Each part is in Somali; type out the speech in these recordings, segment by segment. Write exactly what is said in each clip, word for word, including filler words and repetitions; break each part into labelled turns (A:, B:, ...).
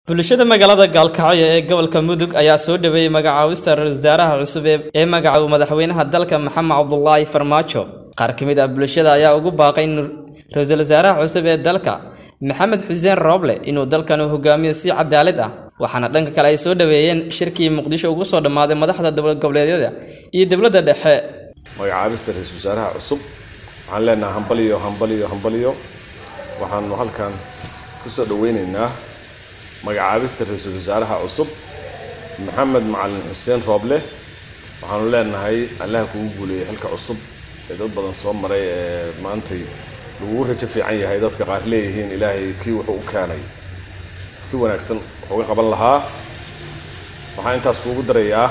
A: bulshada magaalada Gaalkacyo ee gobolka Mudug ayaa soo dhaweeyay magacaawista ra'iisul wasaaraha cusub ee magaca madaxweynaha dalka Maxamed Cabdullaahi Farmaajo. Qaar ka mid ah bulshada ayaa ugu baaqay ra'iisul wasaaraha cusub ee dalka Maxamed Xuseen Roble inuu dalkan u hogaamiyo si cadaalad ah. waxaana dhanka kale ay soo dhaweeyeen shirkii Muqdisho ugu soo dhamaaday madaxda dowlad goboleedyada iyo dowladda dhexe.
B: magacaawista ra'iisul wasaaraha cusub waxaan leenahay hambaliyo hambaliyo hambaliyo waxaan halkan ku soo dhaweynaynaa magacaawista ra'iisul wasaaraha cusub Maxamed Macalin Xuseen Roble waxaan leenahay Allah kugu guuleeyay halka cusub ee dad badan soo maray ee maantay lagu rajo fiican yahay dadka qaar leeyihiin Ilaahay kii wuxuu u keenay si wanaagsan uga qaban lahaa waxaan intaas kuugu darayaa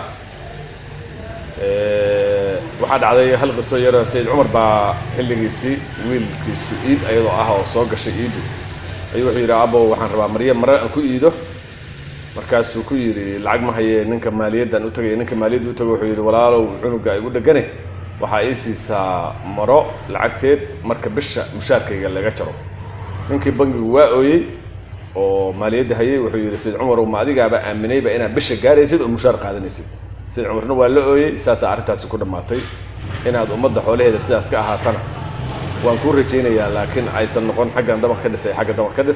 B: ee waxa dhacday hal qiso yar oo Said Umar baa xilligiisii wiilkiisu iid ayadoo ah oo soo gashay iid ayuu wuxuu yiri abo waxaan rabaa Maryam mar aan ku iido markaas uu ku yiri lacag ma hayeen ninka maaliyadan u tagay ninka maaliyadu u tagay wuxuu yiri walaalow cunuga igu dhagane waxa ay siisaa maro lacagteed marka bisha mushaarkayga laga jaro ninkii bangigu waa ooyay oo maaliyada hayay wuxuu yiri Said Umar oo ma adigaaba aaminayba inaa bisha gaaraysid oo mushaar qaadanaysid Said Umarna waa la ooyay saas arintaas ku dhamaatay inaad ummadda xoolaheeda sidaas ka ahaatana waan ku rajeynayaa laakiin aysan noqon xaggan dabaq ka dhisay xagga dabaq ka dhis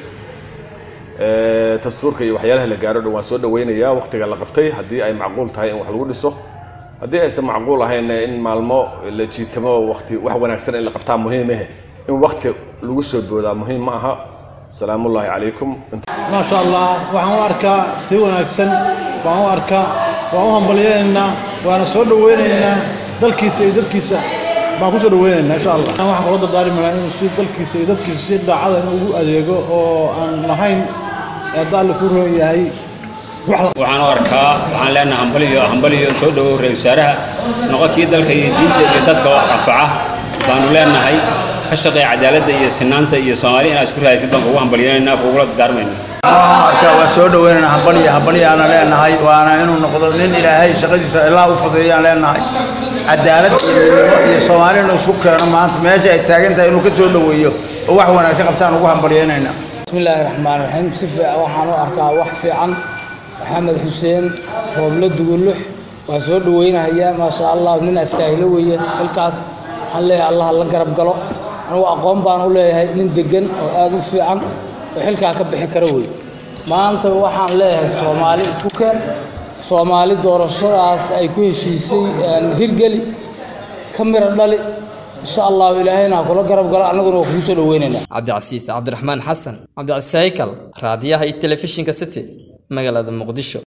B: ee dastuurka iyo waxyaalaha la gaaro waan soo dhaweynayaa waqtiga la qabtay hadii ay macquul tahay in wax lagu dhiso hadii aysan macquul ahayn in maalmo la jiitamo waqti wax wanaagsan in la qabtaa muhiim ah in waqti lagu soo boodaa muhiim ma aha salaamu alaykum
C: ma sha Allah waxaan arkaa si wanaagsan waxaan arkaa waan hambalyeena waana soo dhaweynaynaa dalkiisa iyo dadkiisa baan ku soo dhaweynaynaa insha Allah waxaan kula dardaarmaynaa inuu si dalkiisa iyo dadkiisa si daacad ah ugu adeego oo aan lahayn dal ku rooyahay
D: waxaan arkaa waxaan leenahay hambaliyo hambaliyo soo dhawo ra'iisul wasaaraha noqonkii dalka iyo diinta iyo dadka wax anfaca baan leenahay ka shaqeey cadaaladda iyo sinaanta iyo Soomaaliya inaad ku raaysid baan ugu hambalyeynaa ugu dardaarmaynaa
E: marka waa soo dhaweynaa hambaliyo hambaliyo aan leenahay waana inuu noqdo nin Ilaahay shaqadiisa ilaa u fududeeyaan leenahay cadaalad iyo Soomaaliya isku keeno maanta meesha ay taagan tahay inuu ka soo dhaweeyo oo wax wanaagsan qabtaan ugu hambalyeynaa
F: bismillaahir rahmaanir rahiim si fiican waxaan u arkaa wax fiican Maxamed Xuseen Roble Dugulux waa soo dhaweynayaa ma sha Allah nin astaayilo weeye halkaas Allah Allah la garab galo anigu aqoon baan u leeyahay nin degan oo aad u fiican oo xilka ka bixi kara weey maanta waxaan leeyahay Soomaali isku keen Soomaali doorashadaas ay ku heshiisay hirgali kamira dhali insha Allah ilaahayna kula garab galo anaguna ku soo dhaweynayna
A: Cabdi Cabdiraxmaan Xasan Cabdi Saykal raadiyaha iyo telefishinka City magaalada Muqdisho.